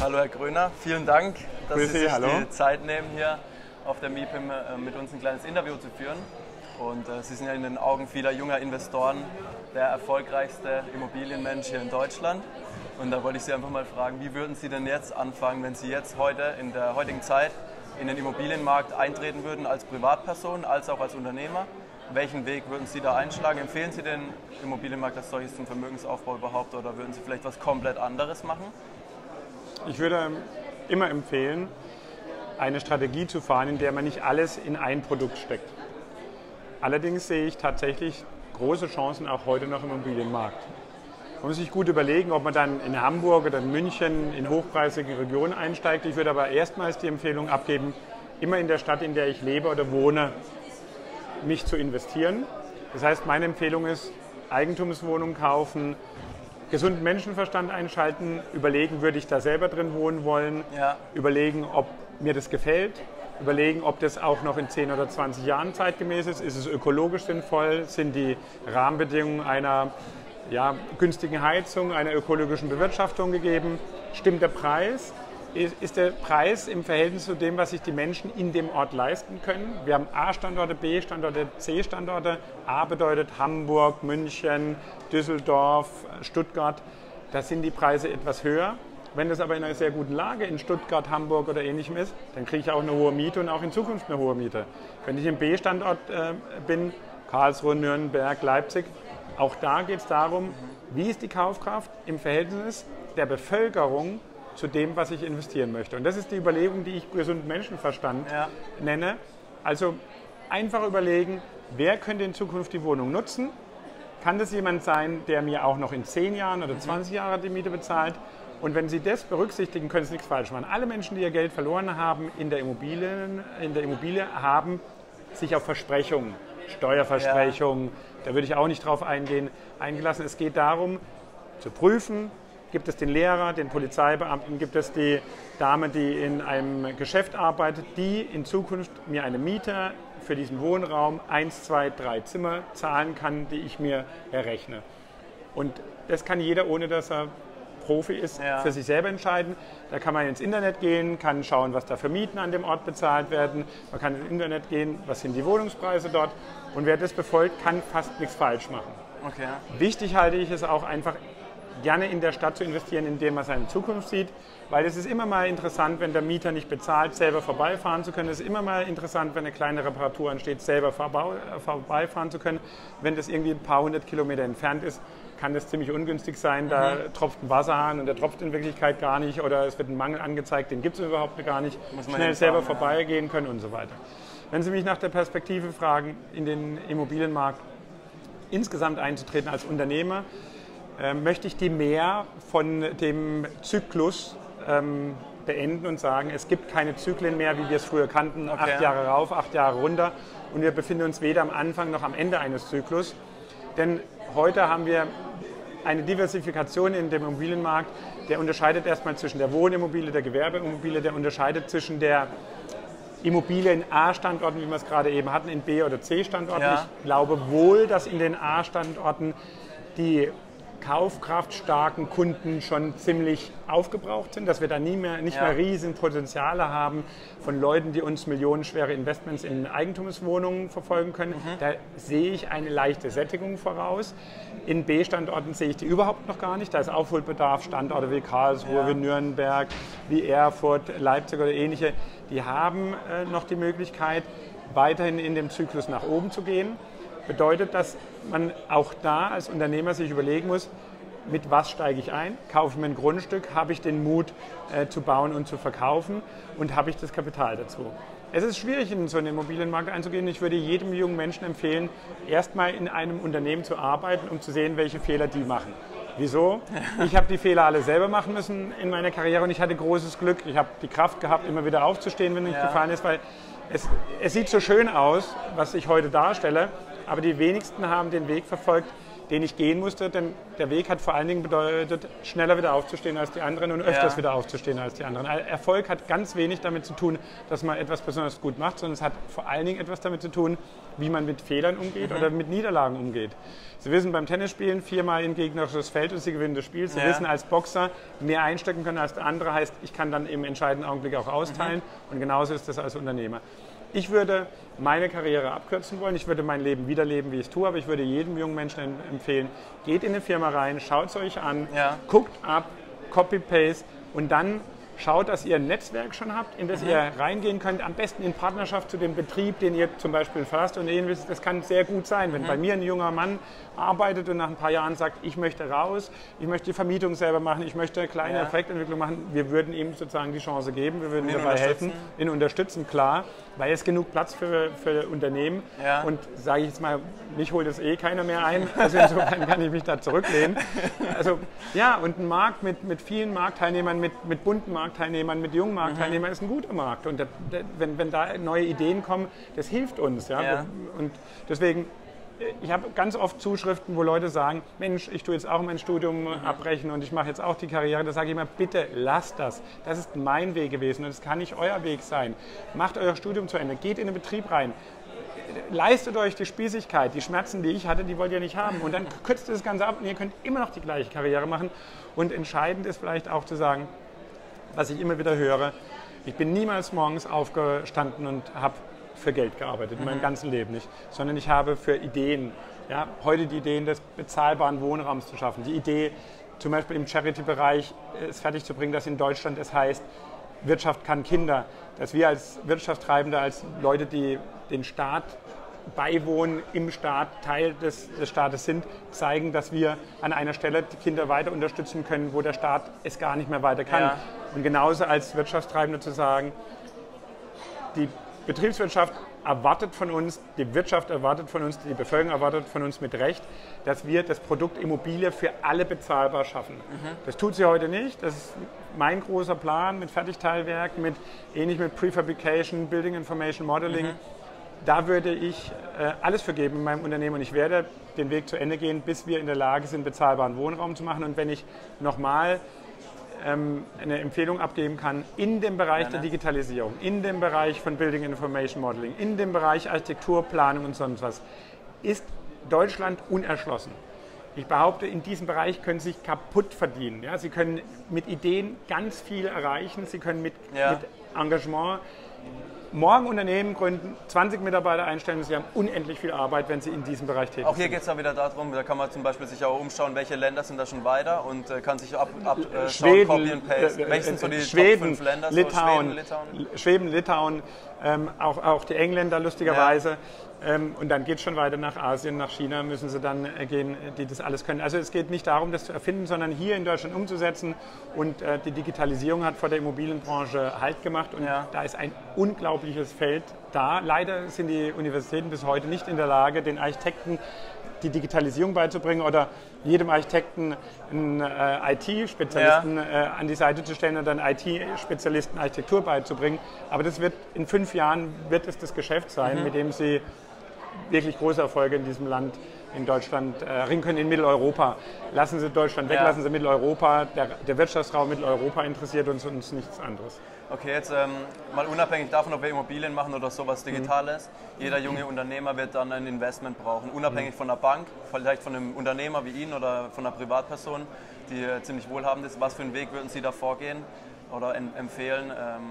Hallo Herr Gröner, vielen Dank, dass Sie sich hallo. die Zeit nehmen, hier auf der MIPIM mit uns ein kleines Interview zu führen. Und Sie sind ja in den Augen vieler junger Investoren der erfolgreichste Immobilienmensch hier in Deutschland. Und da wollte ich Sie einfach mal fragen, wie würden Sie denn jetzt anfangen, wenn Sie jetzt heute, in der heutigen Zeit, in den Immobilienmarkt eintreten würden, als Privatperson, als auch als Unternehmer? Welchen Weg würden Sie da einschlagen? Empfehlen Sie den Immobilienmarkt als solches zum Vermögensaufbau überhaupt oder würden Sie vielleicht was komplett anderes machen? Ich würde immer empfehlen, eine Strategie zu fahren, in der man nicht alles in ein Produkt steckt. Allerdings sehe ich tatsächlich große Chancen auch heute noch im Immobilienmarkt. Man muss sich gut überlegen, ob man dann in Hamburg oder in München in hochpreisige Regionen einsteigt. Ich würde aber erstmals die Empfehlung abgeben, immer in der Stadt, in der ich lebe oder wohne, mich zu investieren. Das heißt, meine Empfehlung ist, Eigentumswohnungen kaufen, gesunden Menschenverstand einschalten, überlegen, würde ich da selber drin wohnen wollen, überlegen, ob mir das gefällt, überlegen, ob das auch noch in 10 oder 20 Jahren zeitgemäß ist es ökologisch sinnvoll, sind die Rahmenbedingungen einer günstigen Heizung, einer ökologischen Bewirtschaftung gegeben, stimmt der Preis, ist der Preis im Verhältnis zu dem, was sich die Menschen in dem Ort leisten können. Wir haben A-Standorte, B-Standorte, C-Standorte. A bedeutet Hamburg, München, Düsseldorf, Stuttgart. Da sind die Preise etwas höher. Wenn das aber in einer sehr guten Lage in Stuttgart, Hamburg oder Ähnlichem ist, dann kriege ich auch eine hohe Miete und auch in Zukunft eine hohe Miete. Wenn ich im B-Standort bin, Karlsruhe, Nürnberg, Leipzig, auch da geht es darum, wie ist die Kaufkraft im Verhältnis der Bevölkerung zu dem, was ich investieren möchte. Und das ist die Überlegung, die ich gesunden Menschenverstand nenne. Also einfach überlegen, wer könnte in Zukunft die Wohnung nutzen? Kann das jemand sein, der mir auch noch in 10 Jahren oder 20 Jahren die Miete bezahlt? Und wenn Sie das berücksichtigen, können Sie nichts falsch machen. Alle Menschen, die ihr Geld verloren haben in der Immobilie haben sich auf Versprechungen, Steuerversprechungen, da würde ich auch nicht drauf eingelassen. Es geht darum, zu prüfen, gibt es den Lehrer, den Polizeibeamten, gibt es die Dame, die in einem Geschäft arbeitet, die in Zukunft mir eine Miete für diesen Wohnraum 1, 2, 3 Zimmer zahlen kann, die ich mir errechne. Und das kann jeder, ohne dass er Profi ist, für sich selber entscheiden. Da kann man ins Internet gehen, kann schauen, was da für Mieten an dem Ort bezahlt werden. Man kann ins Internet gehen, was sind die Wohnungspreise dort. Und wer das befolgt, kann fast nichts falsch machen. Okay. Wichtig halte ich es auch einfach, gerne in der Stadt zu investieren, in dem man seine Zukunft sieht, weil es ist immer mal interessant, wenn der Mieter nicht bezahlt, selber vorbeifahren zu können. Es ist immer mal interessant, wenn eine kleine Reparatur ansteht, selber vorbeifahren zu können. Wenn das irgendwie ein paar 100 Kilometer entfernt ist, kann das ziemlich ungünstig sein. Da tropft ein Wasserhahn und der tropft in Wirklichkeit gar nicht oder es wird ein Mangel angezeigt, den gibt es überhaupt gar nicht. Schnell selber vorbeigehen können und so weiter. Wenn Sie mich nach der Perspektive fragen, in den Immobilienmarkt insgesamt einzutreten als Unternehmer, möchte ich die mehr von dem Zyklus beenden und sagen, es gibt keine Zyklen mehr, wie wir es früher kannten, 8 Jahre rauf, 8 Jahre runter und wir befinden uns weder am Anfang noch am Ende eines Zyklus, denn heute haben wir eine Diversifikation in dem Immobilienmarkt, der unterscheidet erstmal zwischen der Wohnimmobilie, der Gewerbeimmobilie, der unterscheidet zwischen der Immobilie in A-Standorten, wie wir es gerade eben hatten, in B- oder C-Standorten. Ich glaube wohl, dass in den A-Standorten die kaufkraftstarken Kunden schon ziemlich aufgebraucht sind, dass wir da nicht mehr riesen Potenziale haben von Leuten, die uns millionenschwere Investments in Eigentumswohnungen verfolgen können. Da sehe ich eine leichte Sättigung voraus. In B-Standorten sehe ich die überhaupt noch gar nicht. Da ist Aufholbedarf, Standorte wie Karlsruhe, wie Nürnberg, wie Erfurt, Leipzig oder ähnliche, die haben noch die Möglichkeit, weiterhin in dem Zyklus nach oben zu gehen. Bedeutet, dass man auch da als Unternehmer sich überlegen muss, mit was steige ich ein? Kaufe ich mir ein Grundstück? Habe ich den Mut zu bauen und zu verkaufen? Und habe ich das Kapital dazu? Es ist schwierig, in so einen Immobilienmarkt einzugehen. Ich würde jedem jungen Menschen empfehlen, erstmal in einem Unternehmen zu arbeiten, um zu sehen, welche Fehler die machen. Wieso? Ich habe die Fehler alle selber machen müssen in meiner Karriere und ich hatte großes Glück. Ich habe die Kraft gehabt, immer wieder aufzustehen, wenn es nicht gefallen ist, weil es sieht so schön aus, was ich heute darstelle, aber die wenigsten haben den Weg verfolgt, den ich gehen musste, denn der Weg hat vor allen Dingen bedeutet, schneller wieder aufzustehen als die anderen und öfters wieder aufzustehen als die anderen. Erfolg hat ganz wenig damit zu tun, dass man etwas besonders gut macht, sondern es hat vor allen Dingen etwas damit zu tun, wie man mit Fehlern umgeht oder mit Niederlagen umgeht. Sie wissen, beim Tennisspielen 4-mal in gegnerisches Feld und Sie gewinnen das Spiel. Sie wissen, als Boxer mehr einstecken können als der andere, heißt, ich kann dann im entscheidenden Augenblick auch austeilen und genauso ist das als Unternehmer. Ich würde meine Karriere abkürzen wollen, ich würde mein Leben wieder leben, wie ich es tue, aber ich würde jedem jungen Menschen empfehlen, geht in eine Firma rein, schaut es euch an, guckt ab, Copy-Paste und dann schaut, dass ihr ein Netzwerk schon habt, in das ihr reingehen könnt, am besten in Partnerschaft zu dem Betrieb, den ihr zum Beispiel verlasst und ähnliches. Das kann sehr gut sein, wenn bei mir ein junger Mann arbeitet und nach ein paar Jahren sagt, ich möchte raus, ich möchte die Vermietung selber machen, ich möchte eine kleine Projektentwicklung machen. Wir würden ihm sozusagen die Chance geben, wir würden ihm dabei helfen, ihn unterstützen, klar, weil es genug Platz für Unternehmen und sage ich jetzt mal, mich holt es eh keiner mehr ein, also insofern kann ich mich da zurücklehnen. Also ja, und ein Markt mit vielen Marktteilnehmern, mit bunten Marktteilnehmern, mit jungen Marktteilnehmern ist ein guter Markt und wenn da neue Ideen kommen, das hilft uns. Ja? Und deswegen, ich habe ganz oft Zuschriften, wo Leute sagen, Mensch, ich tue jetzt auch mein Studium abbrechen und ich mache jetzt auch die Karriere. Da sage ich immer, bitte lasst das. Das ist mein Weg gewesen und das kann nicht euer Weg sein. Macht euer Studium zu Ende, geht in den Betrieb rein. Leistet euch die Spießigkeit, die Schmerzen, die ich hatte, die wollt ihr nicht haben. Und dann kürzt das Ganze ab und ihr könnt immer noch die gleiche Karriere machen. Und entscheidend ist vielleicht auch zu sagen, was ich immer wieder höre, ich bin niemals morgens aufgestanden und habe für Geld gearbeitet, mein ganzes Leben nicht, sondern ich habe für Ideen, ja, heute die Ideen des bezahlbaren Wohnraums zu schaffen, die Idee zum Beispiel im Charity-Bereich es fertig zu bringen, dass in Deutschland es heißt, Wirtschaft kann Kinder, dass wir als Wirtschaftstreibende, als Leute, die den Staat beiwohnen, im Staat Teil des Staates sind, zeigen, dass wir an einer Stelle die Kinder weiter unterstützen können, wo der Staat es gar nicht mehr weiter kann. Und genauso als Wirtschaftstreibende zu sagen, die Betriebswirtschaft erwartet von uns, die Wirtschaft erwartet von uns, die Bevölkerung erwartet von uns mit Recht, dass wir das Produkt Immobilie für alle bezahlbar schaffen. Das tut sie heute nicht. Das ist mein großer Plan mit Fertigteilwerk, ähnlich mit Prefabrication, Building Information Modeling. Da würde ich alles für geben in meinem Unternehmen und ich werde den Weg zu Ende gehen, bis wir in der Lage sind, bezahlbaren Wohnraum zu machen. Und wenn ich nochmal eine Empfehlung abgeben kann in dem Bereich der Digitalisierung, in dem Bereich von Building Information Modeling, in dem Bereich Architektur, Planung und sonst was, ist Deutschland unerschlossen. Ich behaupte, in diesem Bereich können Sie sich kaputt verdienen. Ja? Sie können mit Ideen ganz viel erreichen, Sie können mit Engagement morgen Unternehmen gründen, 20 Mitarbeiter einstellen und Sie haben unendlich viel Arbeit, wenn Sie in diesem Bereich tätig sind. Auch hier geht es dann wieder darum, da kann man zum Beispiel sich auch umschauen, welche Länder sind da schon weiter und kann sich abschauen, Copy and Paste. Welche sind so die Schweden, Top 5 Länder? Litauen, Schweden, Litauen, auch die Engländer lustigerweise. Und dann geht es schon weiter nach Asien, nach China müssen sie dann gehen, die das alles können. Also es geht nicht darum, das zu erfinden, sondern hier in Deutschland umzusetzen. Und die Digitalisierung hat vor der Immobilienbranche Halt gemacht und da ist ein unglaubliches Feld da. Leider sind die Universitäten bis heute nicht in der Lage, den Architekten die Digitalisierung beizubringen oder jedem Architekten einen IT-Spezialisten an die Seite zu stellen und dann IT-Spezialisten Architektur beizubringen. Aber das wird in 5 Jahren wird es das Geschäft sein, mit dem sie wirklich große Erfolge in diesem Land, in Deutschland, ringen können, in Mitteleuropa. Lassen Sie Deutschland weg, lassen Sie Mitteleuropa. Der Wirtschaftsraum Mitteleuropa interessiert uns nichts anderes. Okay, jetzt mal unabhängig davon, ob wir Immobilien machen oder sowas Digitales. Jeder junge Unternehmer wird dann ein Investment brauchen, unabhängig von der Bank, vielleicht von einem Unternehmer wie Ihnen oder von einer Privatperson, die ziemlich wohlhabend ist. Was für einen Weg würden Sie da vorgehen oder empfehlen,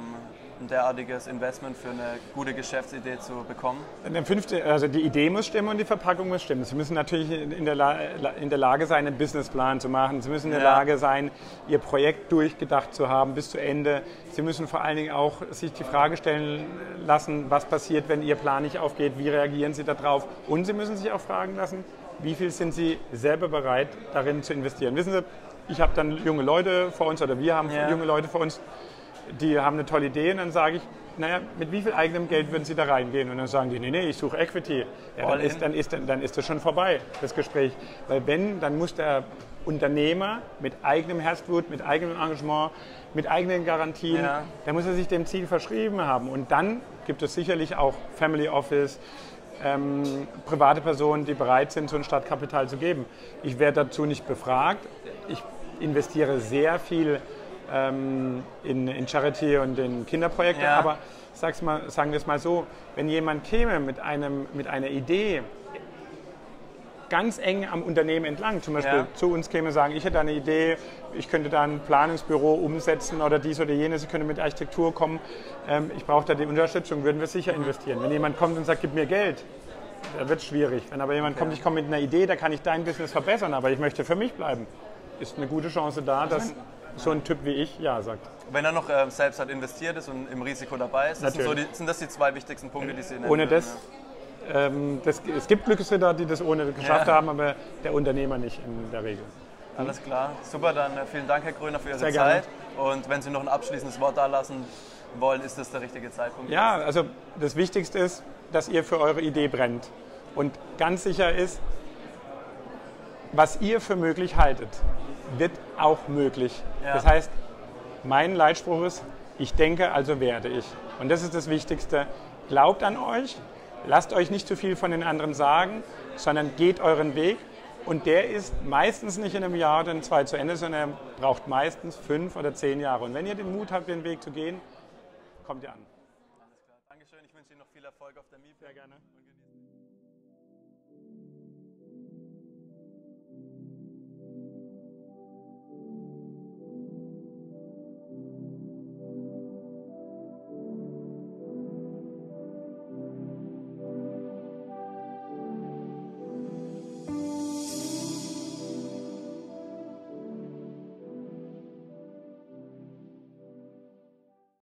ein derartiges Investment für eine gute Geschäftsidee zu bekommen? Also die Idee muss stimmen und die Verpackung muss stimmen. Sie müssen natürlich in der Lage sein, einen Businessplan zu machen. Sie müssen in der Lage sein, Ihr Projekt durchgedacht zu haben bis zu Ende. Sie müssen vor allen Dingen auch sich die Frage stellen lassen, was passiert, wenn Ihr Plan nicht aufgeht, wie reagieren Sie darauf? Und Sie müssen sich auch fragen lassen, wie viel sind Sie selber bereit, darin zu investieren? Wissen Sie, ich habe dann junge Leute vor uns oder wir haben junge Leute vor uns, die haben eine tolle Idee und dann sage ich, naja, mit wie viel eigenem Geld würden Sie da reingehen? Und dann sagen die, nee, ich suche Equity. Ja, dann ist das schon vorbei, das Gespräch. Weil dann muss der Unternehmer mit eigenem Herzblut, mit eigenem Engagement, mit eigenen Garantien, da muss er sich dem Ziel verschrieben haben. Und dann gibt es sicherlich auch Family Office, private Personen, die bereit sind, so ein Startkapital zu geben. Ich werde dazu nicht befragt. Ich investiere sehr viel in Charity und in Kinderprojekte, aber sagen wir es mal so, wenn jemand käme mit einer Idee, ganz eng am Unternehmen entlang, zum Beispiel zu uns käme und sagen, ich hätte eine Idee, ich könnte da ein Planungsbüro umsetzen oder dies oder jenes, ich könnte mit Architektur kommen, ich brauche da die Unterstützung, würden wir sicher investieren. Wenn jemand kommt und sagt, gib mir Geld, da wird es schwierig. Wenn aber jemand kommt, ich komme mit einer Idee, da kann ich dein Business verbessern, aber ich möchte für mich bleiben, ist eine gute Chance da, dass so ein Typ wie ich ja sagt. Wenn er noch selbst halt investiert ist und im Risiko dabei ist, sind das die zwei wichtigsten Punkte, die Sie nennen? Ohne das, es gibt Glücksritter, die das ohne geschafft haben, aber der Unternehmer nicht in der Regel. Alles klar, super, dann vielen Dank, Herr Gröner, für Ihre Sehr Zeit. gerne. Und wenn Sie noch ein abschließendes Wort da lassen wollen, ist das der richtige Zeitpunkt? Ja, also das Wichtigste ist, dass ihr für eure Idee brennt. Und ganz sicher ist, was ihr für möglich haltet, wird auch möglich. Ja. Das heißt, mein Leitspruch ist, ich denke, also werde ich. Und das ist das Wichtigste. Glaubt an euch, lasst euch nicht zu viel von den anderen sagen, sondern geht euren Weg. Und der ist meistens nicht in einem Jahr oder in 2 zu Ende, sondern er braucht meistens 5 oder 10 Jahre. Und wenn ihr den Mut habt, den Weg zu gehen, kommt ihr an. Alles klar. Dankeschön. Ich wünsche Ihnen noch viel Erfolg auf der MIPIM. Sehr gerne.